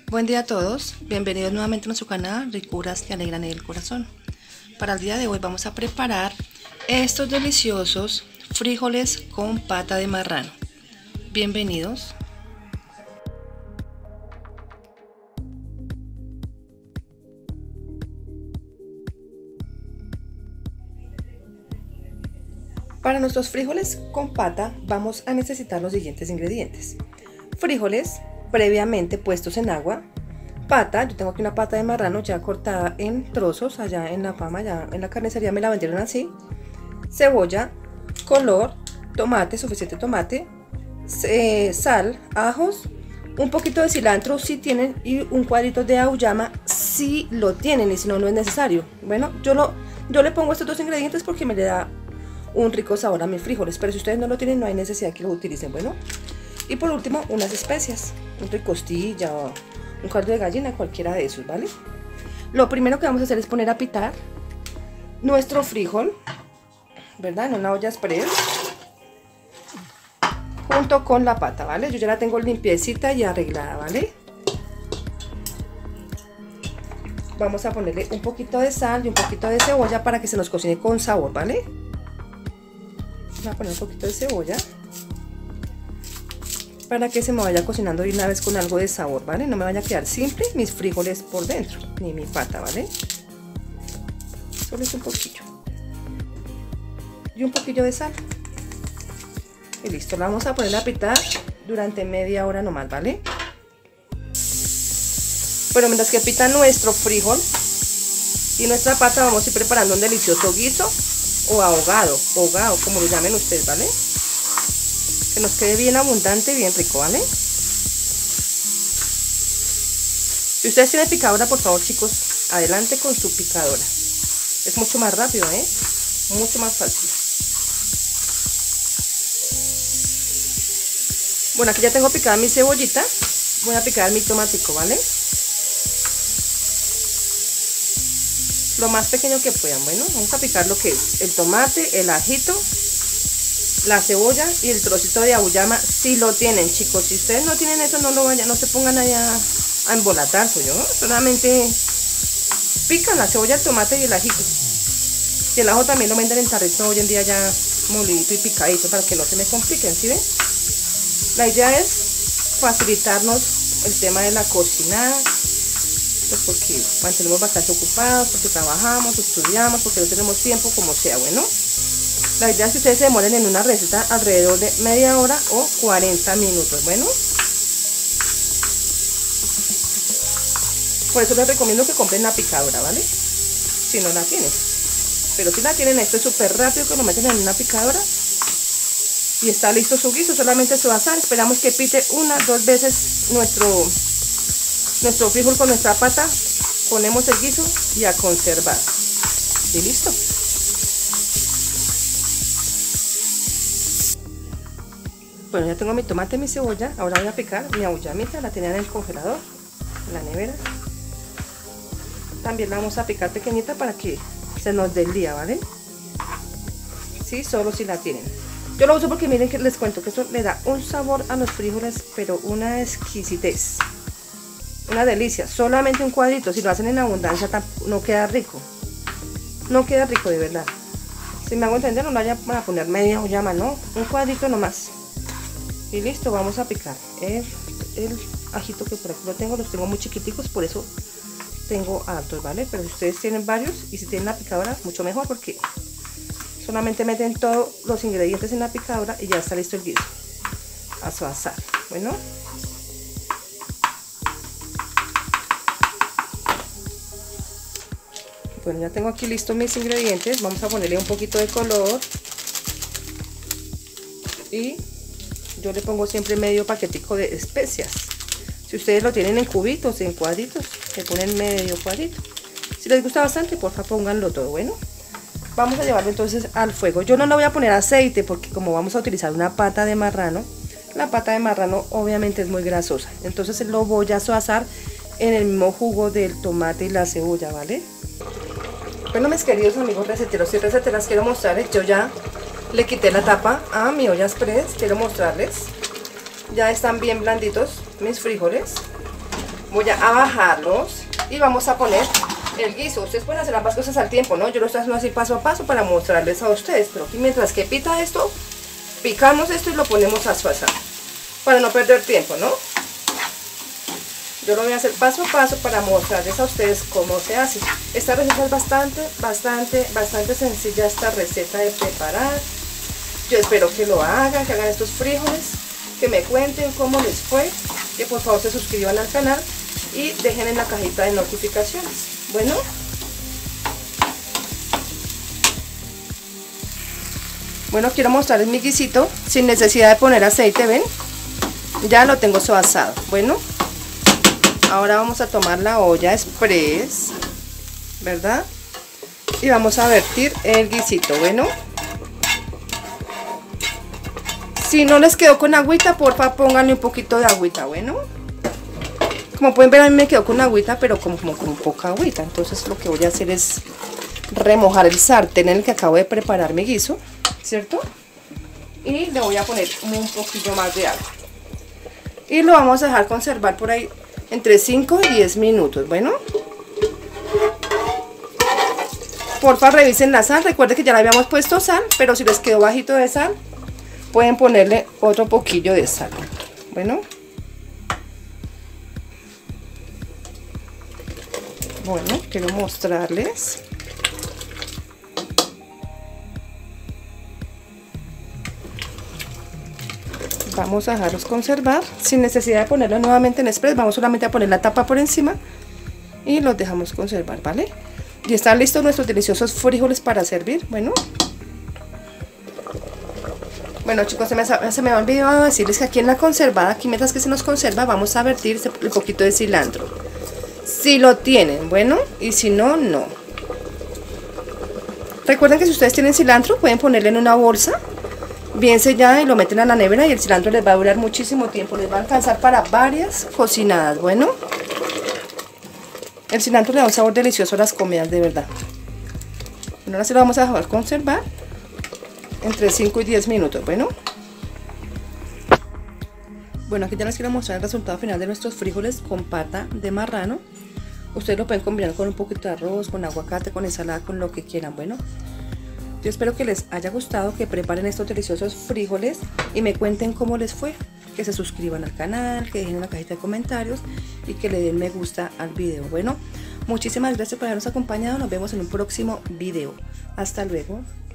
Buen día a todos, bienvenidos nuevamente a nuestro canal Ricuras que alegran el corazón. Para el día de hoy vamos a preparar estos deliciosos frijoles con pata de marrano. Bienvenidos. Para nuestros frijoles con pata vamos a necesitar los siguientes ingredientes: frijoles previamente puestos en agua, pata, yo tengo aquí una pata de marrano ya cortada en trozos, allá en la Pama, ya en la carnicería me la vendieron así, cebolla, color, tomate, suficiente tomate, sal, ajos, un poquito de cilantro si tienen y un cuadrito de auyama si lo tienen, y si no, no es necesario. Bueno, yo le pongo estos dos ingredientes porque me le da un rico sabor a mis frijoles, pero si ustedes no lo tienen no hay necesidad que lo utilicen. Bueno, y por último unas especias, una costilla o un caldo de gallina, cualquiera de esos, ¿vale? Lo primero que vamos a hacer es poner a pitar nuestro frijol, ¿verdad? En una olla express junto con la pata, ¿vale? Yo ya la tengo limpiecita y arreglada, ¿vale? Vamos a ponerle un poquito de sal y un poquito de cebolla para que se nos cocine con sabor, ¿vale? Voy a poner un poquito de cebolla para que se me vaya cocinando de una vez con algo de sabor, ¿vale? No me vaya a quedar simple mis frijoles por dentro, ni mi pata, ¿vale? Solo es un poquillo. Y un poquillo de sal. Y listo, la vamos a poner a pitar durante media hora nomás, ¿vale? Pero mientras que pita nuestro frijol y nuestra pata, vamos a ir preparando un delicioso guiso o ahogado, como lo llamen ustedes, ¿vale? Que nos quede bien abundante y bien rico, ¿vale? Si ustedes tienen picadora, por favor, chicos, adelante con su picadora. Es mucho más rápido, ¿eh? Mucho más fácil. Bueno, aquí ya tengo picada mi cebollita. Voy a picar mi tomatico, ¿vale? Lo más pequeño que puedan. Bueno, vamos a picar lo que es el tomate, el ajito, la cebolla y el trocito de auyama si lo tienen, chicos. Si ustedes no tienen eso, no se pongan allá a embolatarse, ¿yo? Solamente pican la cebolla, el tomate y el ajito. Y el ajo también lo venden en tarrito hoy en día ya molidito y picadito para que no se me compliquen, ¿sí ven? La idea es facilitarnos el tema de la cocinada, pues porque mantenemos bastante ocupados, porque trabajamos, estudiamos, porque no tenemos tiempo, como sea. Bueno, la idea es que ustedes se demoren en una receta alrededor de media hora o 40 minutos. Bueno, por eso les recomiendo que compren la picadora, ¿vale? Si no la tienen. Pero si la tienen, esto es súper rápido, que lo meten en una picadora y está listo su guiso. Solamente se va a asar. Esperamos que pite dos veces nuestro frijol con nuestra pata. Ponemos el guiso y a conservar. Y listo. Bueno, ya tengo mi tomate y mi cebolla. Ahora voy a picar mi auyamita. La tenía en el congelador, en la nevera. También la vamos a picar pequeñita para que se nos deslía, ¿vale? Sí, solo si la tienen. Yo lo uso porque miren que les cuento que esto le da un sabor a los frijoles, pero una exquisitez. Una delicia. Solamente un cuadrito. Si lo hacen en abundancia no queda rico. No queda rico de verdad. Si me hago entender, no lo vaya a poner media auyama, no. Un cuadrito nomás. Y listo, vamos a picar el ajito que por aquí lo tengo. Los tengo muy chiquiticos, por eso tengo altos, ¿vale? Pero si ustedes tienen varios y si tienen la picadora, mucho mejor, porque solamente meten todos los ingredientes en la picadora y ya está listo el guiso a su asar. Bueno, ya tengo aquí listos mis ingredientes. Vamos a ponerle un poquito de color y yo le pongo siempre medio paquetico de especias. Si ustedes lo tienen en cubitos, en cuadritos, le ponen medio cuadrito. Si les gusta bastante, por favor pónganlo todo. Bueno, vamos a llevarlo entonces al fuego. Yo no le voy a poner aceite porque como vamos a utilizar una pata de marrano, la pata de marrano obviamente es muy grasosa. Entonces lo voy a asar en el mismo jugo del tomate y la cebolla, ¿vale? Bueno, mis queridos amigos receteros y receteras, quiero mostrarles, yo ya le quité la tapa a mi olla express. Quiero mostrarles, ya están bien blanditos mis frijoles. Voy a bajarlos y vamos a poner el guiso. Ustedes pueden hacer ambas cosas al tiempo, ¿no? Yo lo estoy haciendo así paso a paso para mostrarles a ustedes, pero aquí mientras que pita esto, picamos esto y lo ponemos a asar para no perder tiempo, ¿no? Yo lo voy a hacer paso a paso para mostrarles a ustedes cómo se hace. Esta receta es bastante sencilla, esta receta de preparar. Yo espero que lo hagan, que hagan estos frijoles, que me cuenten cómo les fue, que por favor se suscriban al canal y dejen en la cajita de notificaciones. Bueno, quiero mostrarles mi guisito sin necesidad de poner aceite, ¿ven? Ya lo tengo asado. Bueno, ahora vamos a tomar la olla express, ¿verdad? Y vamos a vertir el guisito, bueno. Si no les quedó con agüita, porfa pónganle un poquito de agüita, bueno. Como pueden ver, a mí me quedó con agüita, pero como con poca agüita. Entonces lo que voy a hacer es remojar el sartén en el que acabo de preparar mi guiso, ¿cierto? Y le voy a poner un poquito más de agua. Y lo vamos a dejar conservar por ahí entre 5 y 10 minutos, bueno. Porfa revisen la sal, recuerden que ya le habíamos puesto sal, pero si les quedó bajito de sal, pueden ponerle otro poquillo de sal, bueno. Bueno, quiero mostrarles. Vamos a dejarlos conservar sin necesidad de ponerlo nuevamente en express. Vamos solamente a poner la tapa por encima y los dejamos conservar, ¿vale? Y están listos nuestros deliciosos frijoles para servir. Bueno, chicos, se me ha olvidado decirles que aquí en la conservada, aquí mientras que se nos conserva, vamos a vertir un poquito de cilantro. Si lo tienen, bueno, y si no, no. Recuerden que si ustedes tienen cilantro, pueden ponerle en una bolsa bien sellada y lo meten a la nevera y el cilantro les va a durar muchísimo tiempo. Les va a alcanzar para varias cocinadas, bueno. El cilantro le da un sabor delicioso a las comidas, de verdad. Bueno, ahora se lo vamos a dejar conservar entre 5 y 10 minutos, bueno. Bueno, aquí ya les quiero mostrar el resultado final de nuestros frijoles con pata de marrano. Ustedes lo pueden combinar con un poquito de arroz, con aguacate, con ensalada, con lo que quieran, bueno. Yo espero que les haya gustado, que preparen estos deliciosos frijoles y me cuenten cómo les fue. Que se suscriban al canal, que dejen en la cajita de comentarios y que le den me gusta al video. Bueno, muchísimas gracias por habernos acompañado. Nos vemos en un próximo video. Hasta luego.